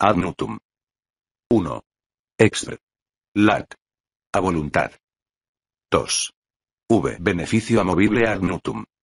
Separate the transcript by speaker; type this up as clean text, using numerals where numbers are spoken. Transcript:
Speaker 1: Ad nutum. 1. Extra. Lat. A voluntad. 2. V. Beneficio amovible ad nutum.